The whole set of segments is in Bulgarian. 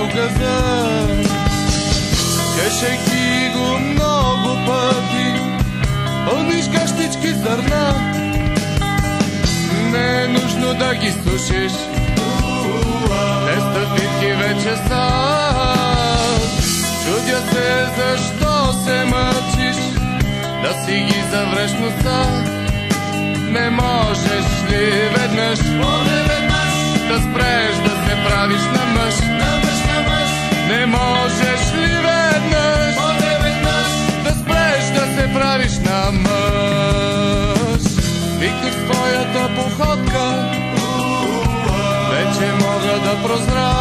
газа. Кешейки го много пъти, пълниш каштички зърна. Не е нужно да ги сушиш, те стъпитки вече са. Чудя се защо се мъчиш да си ги завреш носа. Не можеш ли веднъж, да спреш да се правиш на мъж? Не можеш ли веднъж, да спреш да се правиш на мъж? Викнах своята походка, вече мога да прозра.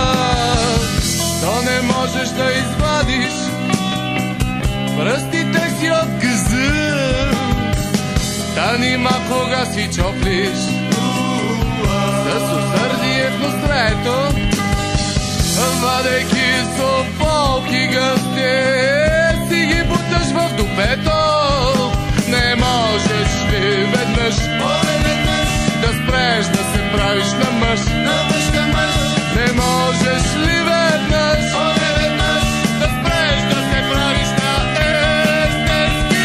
То не можеш да извадиш пръстите си от газа. Та нима кога си чоплиш с усърдие в нострето, вадейки сополки гъсти, си ги буташ в дупето. Не можеш ли веднъж, да спреш да се правиш на мъж? Не можеш ли веднъж, да спреш да се правиш на естески?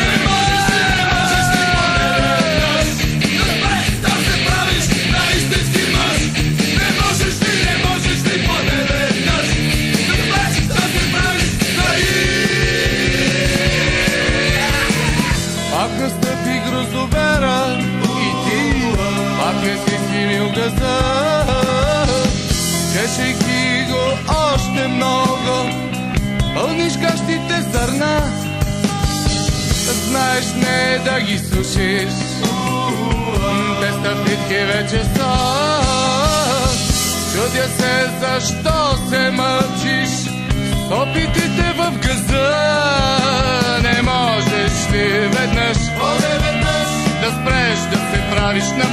Пак настъпи грозовера и ти пак не си симил газа. Кешейки го още много, пълниш кащите зърна. Знаеш не да ги сушиш, те стъпитки вече са. Чудя се защо се мъчиш с опитите в газа. Не можеш ли веднъж, да спреш да се правиш на